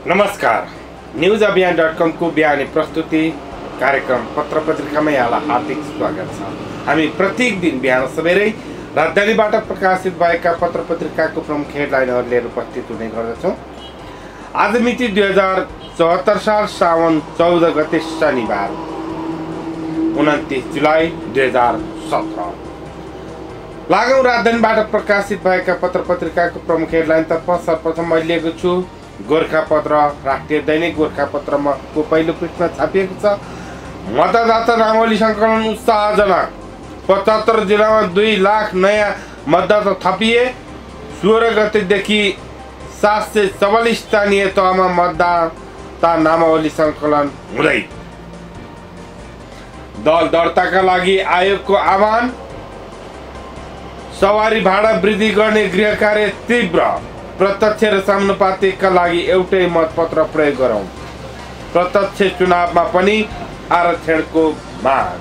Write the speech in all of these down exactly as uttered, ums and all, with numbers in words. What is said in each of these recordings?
नमस्कार, न्यूज अभियान डट कम को बिहानी प्रस्तुति कार्यक्रम पत्र पत्रिकामा यहाँलाई हार्दिक स्वागत छ। हामी प्रत्येक दिन बिहान सबेरै राजधानीबाट प्रकाशित भएका पत्र पत्रिकाको प्रमुख हेडलाइनहरू लिएर उपस्थित हुने गर्दछौँ। आज मिति दुई हजार चौहत्तर साल साउन चौध गते शनिबार उन्तिस जुलाई दुई हजार सत्र। लागौँ राजधानीबाट प्रकाशित भएका पत्र पत्रिकाको प्रमुख हेडलाइनतर्फ। सर्वप्रथम मैले लिएको छु गोरखापत्र। राष्ट्रिय दैनिक गोरखापत्रमा को पहिलो पृष्ठमा छापिएको छ, मतदाता नामावली सङ्कलन उत्साहजनक। पचहत्तर जिल्लामा दुई लाख नयाँ मतदाता थपिए। सोह्र गतेदेखि सात सय चौवालिस स्थानीय तहमा मतदाता नामावली सङ्कलन हुँदै। दल दर्ताका लागि आयोगको आह्वान। सवारी भाडा वृद्धि गर्ने गृह कार्य तीव्र। प्रत्यक्ष र समानुपातिकका लागि एउटै मतपत्र प्रयोग गरौँ। प्रत्यक्ष चुनावमा पनि आरक्षणको माग।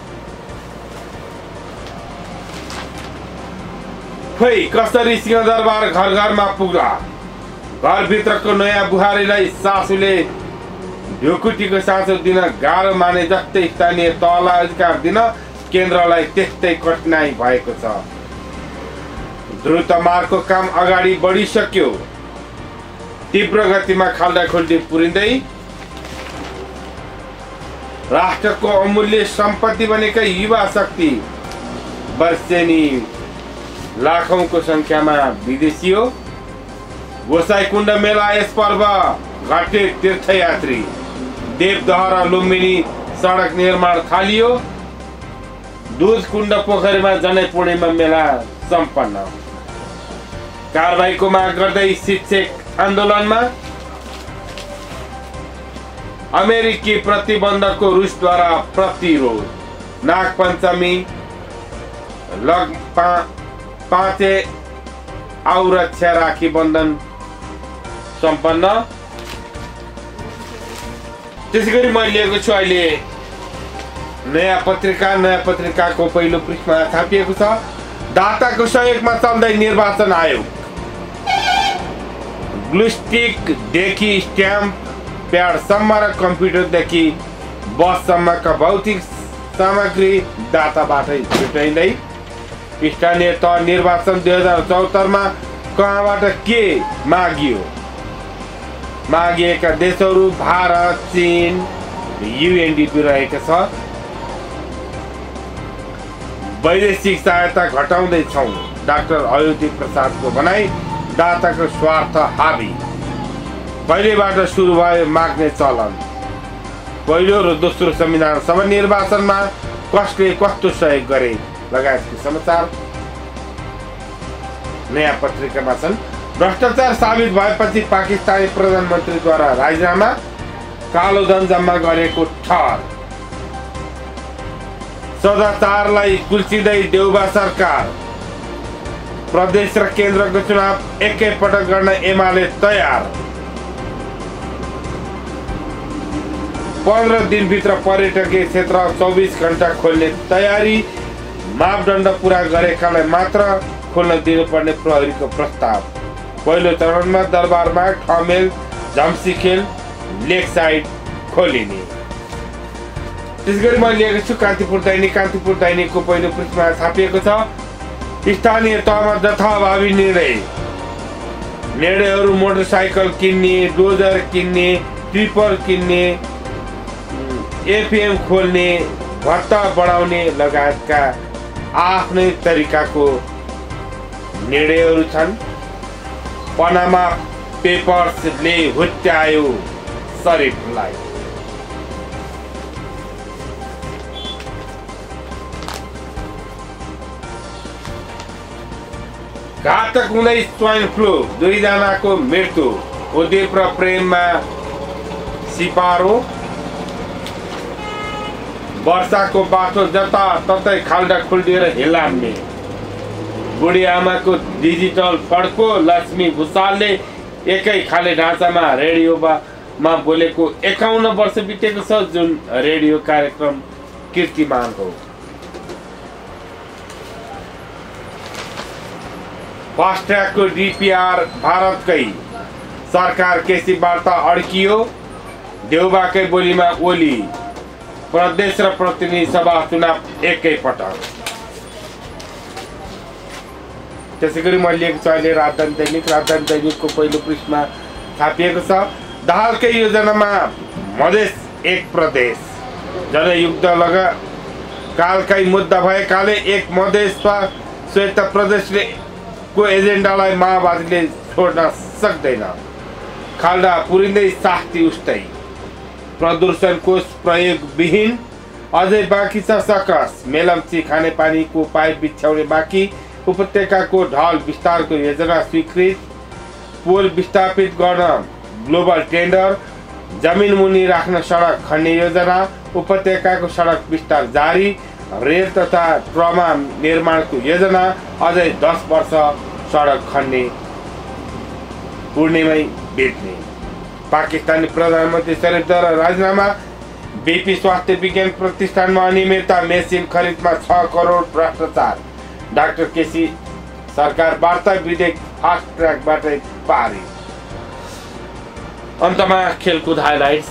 खोइ कसरी सिंहदरबार घर घरमा पुग्ला। घरभित्रको नयाँ बुहारीलाई सासूले ढुकुटीको साँचो दिन गाह्रो माने जस्तै स्थानीय तहलाई अधिकार दिन केन्द्रलाई त्यस्तै कठिनाई भएको छ। द्रुत मार्गको काम अगाडि बढिसक्यो। तीव्र गतिमा खाल्डाखुल्डी पुरिँदै। राष्ट्रको अमूल्य सम्पत्ति बनेका युवा शक्ति वर्षेनी लाखौंको संख्यामा विदेशी हो। गोसाईकुण्ड मेला यस पर्व घटे तीर्थयात्री। देवदह र लुम्बिनी सडक निर्माण थालियो। दुधकुण्ड पोखरीमा जनै पूर्णिमा मेला सम्पन्न। कारबाहीको माग गर्दै शिक्षक आन्दोलनमा। अमेरिकी प्रतिबन्धको रुसद्वारा प्रतिरोध। नागपञ्चमी लग पा, पाँचे आउरक्षा राखी बन्धन सम्पन्न। त्यसैगरी मैले लिएको छु अहिले नयाँ पत्रिका। नयाँ पत्रिकाको पहिलो पृष्ठमा छापिएको छ, दाताको सहयोगमा चल्दै निर्वाचन आयोग। ग्लुस्टिकदेखि स्ट्याम्प प्याडसम्म र कम्प्युटरदेखि बससम्मका भौतिक सामग्री दाताबाटै छुट्याइँदै। स्थानीय तह निर्वाचन दुई हजार चौहत्तरमा कहाँबाट के मागियो? मागिएका देशहरू भारत, चीन, युएनडिपी रहेको छ। वैदेशिक सहायता घटाउँदैछौँ। डाक्टर अयोधी प्रसादको भनाई। दाताको स्वार्थ हाबी। पहिलेबाट सुरु भयो माग्ने चलन। पहिलो र दोस्रो संविधान सभा निर्वाचनमा कसले कस्तो सहयोग गरे लगायतको समाचार नयाँ पत्रिकामा छन्। भ्रष्टाचार साबित भएपछि पाकिस्तानी प्रधानमन्त्रीद्वारा राजीनामा। कालो धन जम्मा गरेको ठहर। सदाचारलाई कुल्चिँदै देउबा सरकार। प्रदेश र केन्द्रको चुनाव एकैपटक गर्न एमाले तयार। पन्ध्र दिनभित्र पर्यटकीय क्षेत्र चौबिस घण्टा खोल्ने तयारी। मापदण्ड पुरा गरेकालाई मात्र खोल्न दिनुपर्ने प्रहरीको प्रस्ताव। पहिलो चरणमा दरबारमा ठमेल, झम्सीखेल, लेक साइड खोलिने। त्यसगरी मैले लिएको छु कान्तिपुर दैनिक। कान्तिपुर दैनिकको पहिलो पृष्ठमा छापिएको छ, स्थानीय तहमा जथाभावी निर्णय। निर्णयहरू मोटरसाइकल किन्ने, डोजर किन्ने, टिपर किन्ने, एफएम खोल्ने, भत्ता बढाउने लगायतका आफ्नै तरिकाको निर्णयहरू छन्। पनामा पेपर्सले हुत्यायो शरीफलाई। घातक हुँदै स्वाइन फ्लू, दुईजनाको मृत्यु। उद्दीप र प्रेममा सिपारो। वर्षाको बाटो जता ततै खाल्डा खुल्डिएर हिलाम्ने। बुढी आमाको डिजिटल फड्को। लक्ष्मी भुषालले एकै खाले ढाँचामा रेडियोमा बोलेको एकाउन्न वर्ष बितेको छ, जुन रेडियो कार्यक्रम कीर्तिमान हो। फास्ट्र्यागको डिपिआर भारतकै सरकार केसीबाट अड्कियो, देउबाकै बोलीमा ओली। प्रदेश र प्रतिनिधि सभा चुनाव एकैपटक। त्यसै गरी मैले लिएको छु अहिले राजधानी दैनिक। राजधानी दैनिकको पहिलो पृष्ठमा छापिएको छ, दाहालकै योजनामा मधेस एक प्रदेश। जनयुद्ध लगा कालकै मुद्दा भएकाले एक मधेस वा श्वेत प्रदेशले को एजेन्डालाई माओवादीले छोड्न सक्दैन। खाल्डा पुरिँदै शास्ति उस्तै। प्रदूषण कोष प्रयोग विहीन अझै बाँकी छ सकस। मेलम्ची खानेपानीको पाइप बिछ्याउने बाँकी। उपत्यकाको ढल विस्तारको योजना स्वीकृत। पुल विस्थापित गर्न ग्लोबल टेन्डर। जमिन मुनि राख्न सडक खन्ने योजना। उपत्यकाको सडक विस्तार जारी। रेल तथा ट्रमा निर्माणको योजना। अझै दस वर्ष सडक खन्ने पूर्णिमै बेच्ने। पाकिस्तानी प्रधानमन्त्री शरीफद्वारा राजीनामा। बीपी स्वास्थ्य विज्ञान प्रतिष्ठानमा अनियमितता। मेसिन खरिदमा छ करोड भ्रष्टाचार। डाक्टर केसी सरकार वार्ता विधेयक फास्ट ट्र्याकबाटै पारित। अन्तमा खेलकुद हाइलाइट्स।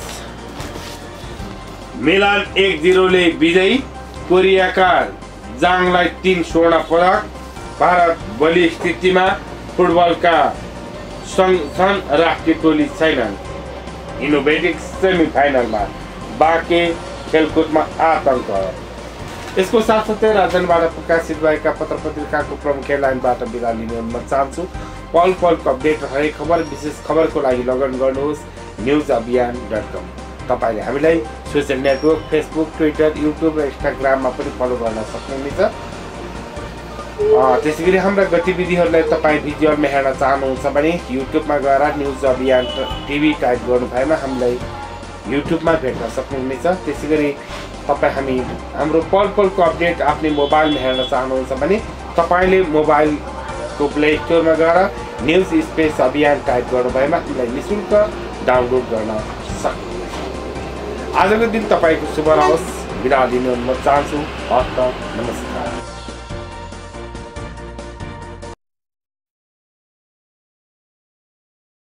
मिलान एक जिरोले विजयी। कोरियाका जाङलाई तीन स्वर्ण पदक। भारत बलियो स्थितिमा। फुटबलका सन् राष्ट्रिय टोली छैनन्। इनोभेटिभ सेमी फाइनलमा। बाँके खेलकुदमा आतंक। यसको साथसाथै राजधानीबाट प्रकाशित भएका पत्र पत्रिकाको प्रमुख हेडलाइनबाट बिदा लिने अनुमति चाहन्छु। पल पलको अपडेट र हरेक खबर विशेष खबरको लागि लगइन गर्नुहोस् न्युज अभियान डट कम। तपाईँले हामीलाई social network Facebook, Twitter, YouTube र इन्स्टाग्राममा पनि फलो गर्न सक्नुहुनेछ। त्यसै गरी हाम्रा गतिविधिहरूलाई तपाईँ भिजुअलमा हेर्न चाहनुहुन्छ भने युट्युबमा गएर न्युज अभियान टिभी टाइप गर्नु भएमा हामीलाई युट्युबमा भेट्न सक्नुहुनेछ। त्यसै गरी तपाईँ हामी हाम्रो पल पलको अपडेट आफ्नै मोबाइलमा हेर्न चाहनुहुन्छ भने तपाईँले मोबाइलको प्ले स्टोरमा गएर न्युज स्पेस अभियान टाइप गर्नु भएमा हामीलाई निःशुल्क डाउनलोड गर्न सक्नुहुनेछ। आजको दिन तपाईँको शुभ रहोस्। बिदा लिनु म चाहन्छु। हस्त नमस्कार।